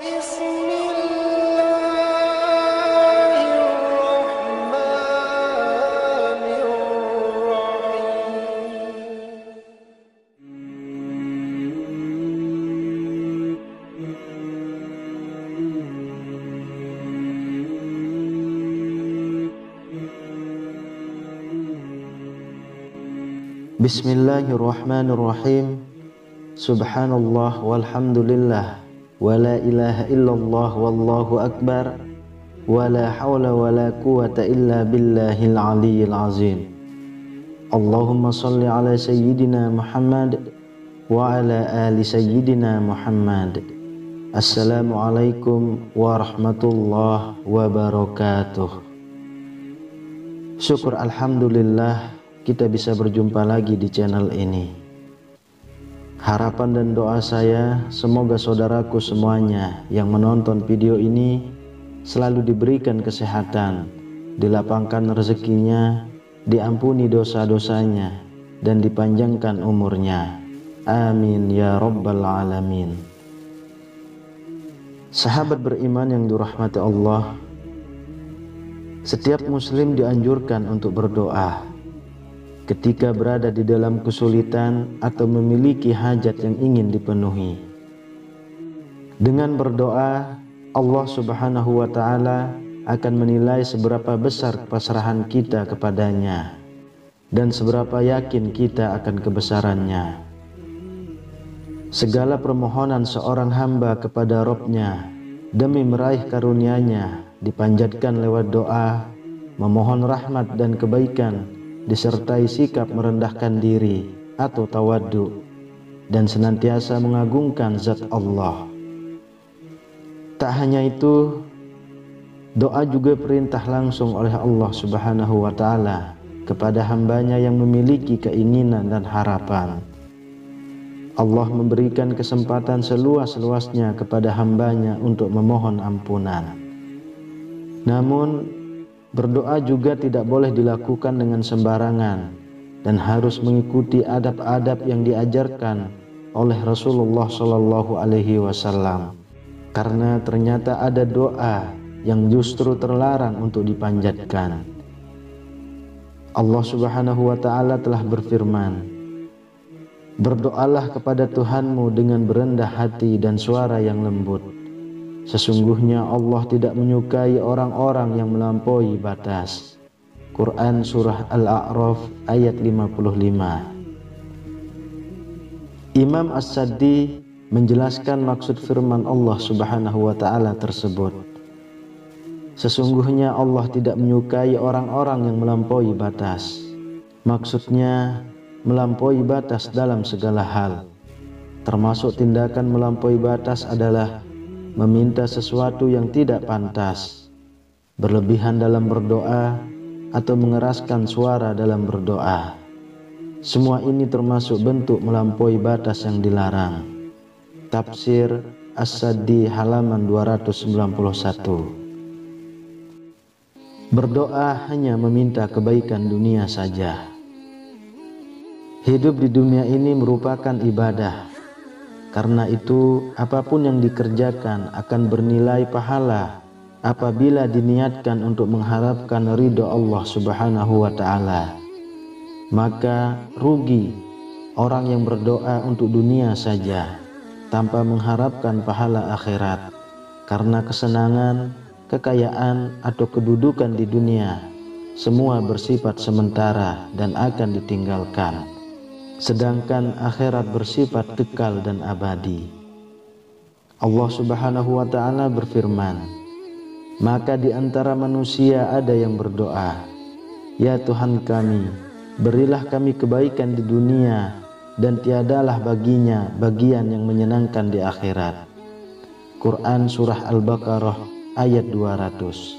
Bismillahirrahmanirrahim. Subhanallah walhamdulillah wa la ilaha illallah wallahu akbar wa la hawla wa la quwata illa billahil aliyyil azim. Allahumma salli ala sayyidina Muhammad wa ala ali sayyidina Muhammad. Assalamualaikum warahmatullahi wabarakatuh. Syukur alhamdulillah kita bisa berjumpa lagi di channel ini. Harapan dan doa saya semoga saudaraku semuanya yang menonton video ini selalu diberikan kesehatan, dilapangkan rezekinya, diampuni dosa-dosanya, dan dipanjangkan umurnya. Amin ya rabbal alamin. Sahabat beriman yang dirahmati Allah, setiap muslim dianjurkan untuk berdoa ketika berada di dalam kesulitan atau memiliki hajat yang ingin dipenuhi. Dengan berdoa, Allah Subhanahu wa Ta'ala akan menilai seberapa besar pasrahan kita kepadanya dan seberapa yakin kita akan kebesarannya. Segala permohonan seorang hamba kepada Rabb-Nya demi meraih karunia-Nya dipanjatkan lewat doa, memohon rahmat dan kebaikan, disertai sikap merendahkan diri atau tawaddu, dan senantiasa mengagungkan zat Allah. Tak hanya itu, doa juga perintah langsung oleh Allah Subhanahu wa Ta'ala kepada hambanya yang memiliki keinginan dan harapan. Allah memberikan kesempatan seluas-luasnya kepada hambanya untuk memohon ampunan. Namun berdoa juga tidak boleh dilakukan dengan sembarangan dan harus mengikuti adab-adab yang diajarkan oleh Rasulullah Shallallahu Alaihi Wasallam. Karena ternyata ada doa yang justru terlarang untuk dipanjatkan. Allah Subhanahu Wa Taala telah berfirman, "Berdoalah kepada Tuhanmu dengan berendah hati dan suara yang lembut. Sesungguhnya Allah tidak menyukai orang-orang yang melampaui batas." Quran Surah Al-A'raf ayat 55. Imam As-Saddi menjelaskan maksud firman Allah Subhanahu wa Ta'ala tersebut. Sesungguhnya Allah tidak menyukai orang-orang yang melampaui batas. Maksudnya melampaui batas dalam segala hal. Termasuk tindakan melampaui batas adalah meminta sesuatu yang tidak pantas, berlebihan dalam berdoa, atau mengeraskan suara dalam berdoa. Semua ini termasuk bentuk melampaui batas yang dilarang. Tafsir As-Saddi halaman 291. Berdoa hanya meminta kebaikan dunia saja. Hidup di dunia ini merupakan ibadah. Karena itu, apapun yang dikerjakan akan bernilai pahala apabila diniatkan untuk mengharapkan ridho Allah Subhanahu wa Ta'ala. Maka rugi orang yang berdoa untuk dunia saja tanpa mengharapkan pahala akhirat, karena kesenangan, kekayaan, atau kedudukan di dunia semua bersifat sementara dan akan ditinggalkan. Sedangkan akhirat bersifat kekal dan abadi. Allah Subhanahu wa Ta'ala berfirman, "Maka di antara manusia ada yang berdoa, 'Ya Tuhan kami, berilah kami kebaikan di dunia dan tiadalah baginya bagian yang menyenangkan di akhirat." Quran Surah Al-Baqarah ayat 200.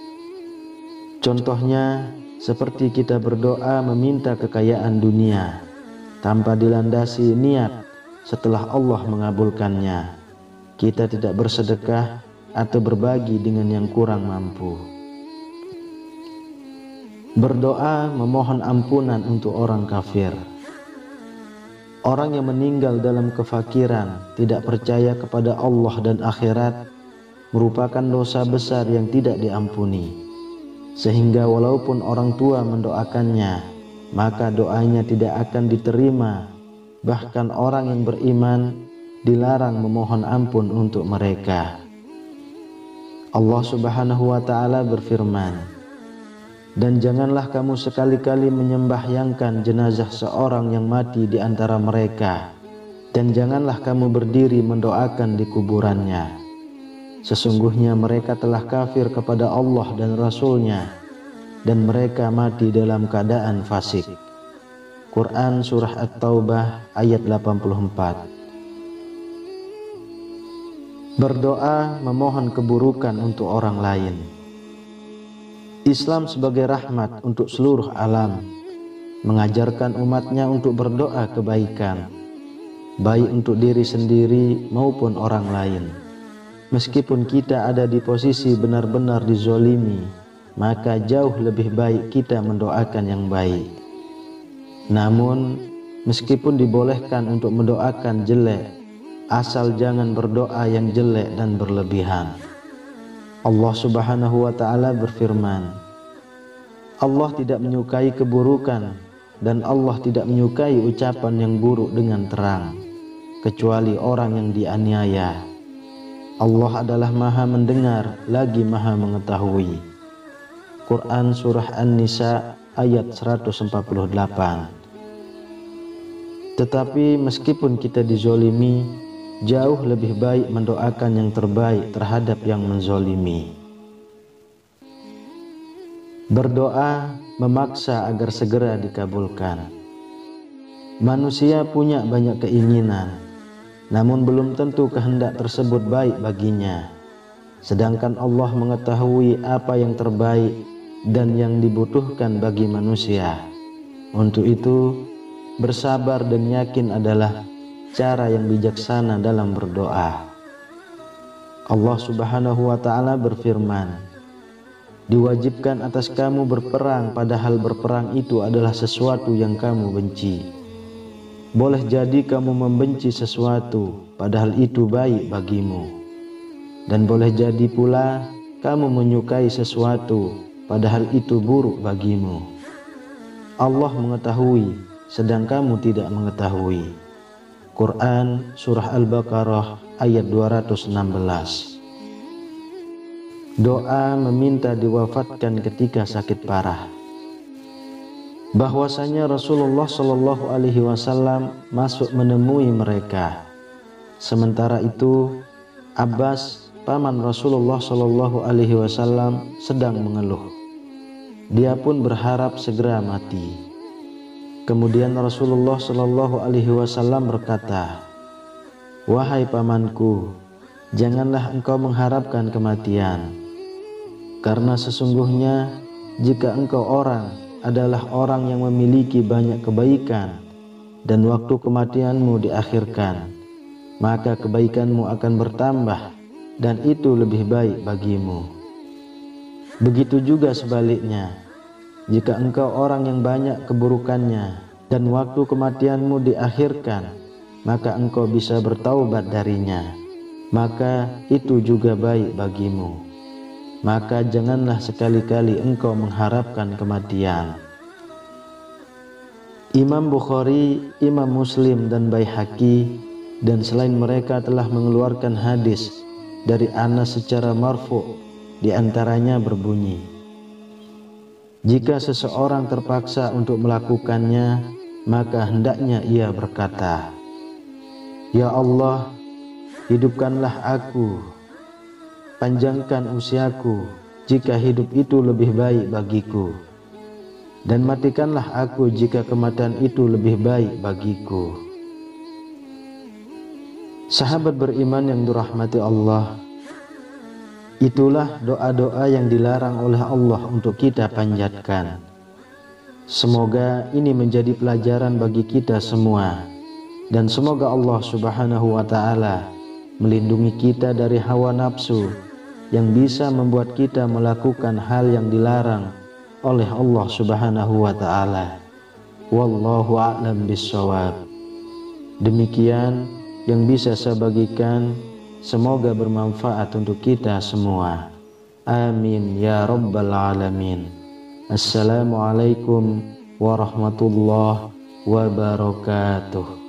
Contohnya seperti kita berdoa meminta kekayaan dunia tanpa dilandasi niat setelah Allah mengabulkannya. Kita tidak bersedekah atau berbagi dengan yang kurang mampu. Berdoa memohon ampunan untuk orang kafir. Orang yang meninggal dalam kefakiran, tidak percaya kepada Allah dan akhirat, merupakan dosa besar yang tidak diampuni, sehingga walaupun orang tua mendoakannya, maka doanya tidak akan diterima. Bahkan orang yang beriman dilarang memohon ampun untuk mereka. Allah Subhanahu wa ta'ala berfirman, "Dan janganlah kamu sekali-kali menyembahyangkan jenazah seorang yang mati di antara mereka, dan janganlah kamu berdiri mendoakan di kuburannya. Sesungguhnya mereka telah kafir kepada Allah dan Rasul-Nya, dan mereka mati dalam keadaan fasik." Quran Surah At-Taubah ayat 84. Berdoa memohon keburukan untuk orang lain. Islam sebagai rahmat untuk seluruh alam mengajarkan umatnya untuk berdoa kebaikan, baik untuk diri sendiri maupun orang lain. Meskipun kita ada di posisi benar-benar dizolimi, maka jauh lebih baik kita mendoakan yang baik. Namun, meskipun dibolehkan untuk mendoakan jelek, asal jangan berdoa yang jelek dan berlebihan. Allah Subhanahu wa ta'ala berfirman, Allah tidak menyukai keburukan, dan Allah tidak menyukai ucapan yang buruk dengan terang, kecuali orang yang dianiaya. Allah adalah Maha mendengar lagi Maha mengetahui. Quran Surah An-Nisa ayat 148. Tetapi meskipun kita dizolimi, jauh lebih baik mendoakan yang terbaik terhadap yang menzolimi. Berdoa memaksa agar segera dikabulkan. Manusia punya banyak keinginan, namun belum tentu kehendak tersebut baik baginya. Sedangkan Allah mengetahui apa yang terbaik dan yang dibutuhkan bagi manusia. Untuk itu, bersabar dan yakin adalah cara yang bijaksana dalam berdoa. Allah Subhanahu wa ta'ala berfirman, "Diwajibkan atas kamu berperang, padahal berperang itu adalah sesuatu yang kamu benci. Boleh jadi kamu membenci sesuatu, padahal itu baik bagimu. Dan boleh jadi pula kamu menyukai sesuatu, padahal itu buruk bagimu. Allah mengetahui, sedang kamu tidak mengetahui." Quran Surah Al-Baqarah ayat 216. Doa meminta diwafatkan ketika sakit parah. Bahwasanya Rasulullah Shallallahu Alaihi Wasallam masuk menemui mereka. Sementara itu Abbas, paman Rasulullah Shallallahu Alaihi Wasallam, sedang mengeluh. Dia pun berharap segera mati. Kemudian Rasulullah Shallallahu Alaihi Wasallam berkata, "Wahai pamanku, janganlah engkau mengharapkan kematian, karena sesungguhnya jika engkau orang adalah orang yang memiliki banyak kebaikan, dan waktu kematianmu diakhirkan, maka kebaikanmu akan bertambah, dan itu lebih baik bagimu. Begitu juga sebaliknya, jika engkau orang yang banyak keburukannya dan waktu kematianmu diakhirkan, maka engkau bisa bertaubat darinya, maka itu juga baik bagimu. Maka janganlah sekali-kali engkau mengharapkan kematian." Imam Bukhari, Imam Muslim, dan Baihaqi dan selain mereka telah mengeluarkan hadis dari Anas secara marfu', di antaranya berbunyi, "Jika seseorang terpaksa untuk melakukannya, maka hendaknya ia berkata, 'Ya Allah, hidupkanlah aku, panjangkan usiaku jika hidup itu lebih baik bagiku, dan matikanlah aku jika kematian itu lebih baik bagiku.'" Sahabat beriman yang dirahmati Allah, itulah doa-doa yang dilarang oleh Allah untuk kita panjatkan. Semoga ini menjadi pelajaran bagi kita semua, dan semoga Allah Subhanahu wa ta'ala melindungi kita dari hawa nafsu yang bisa membuat kita melakukan hal yang dilarang oleh Allah Subhanahu wa ta'ala. Wallahu a'lam bishawab. Demikian yang bisa saya bagikan. Semoga bermanfaat untuk kita semua. Amin ya rabbal alamin. Assalamualaikum warahmatullahi wabarakatuh.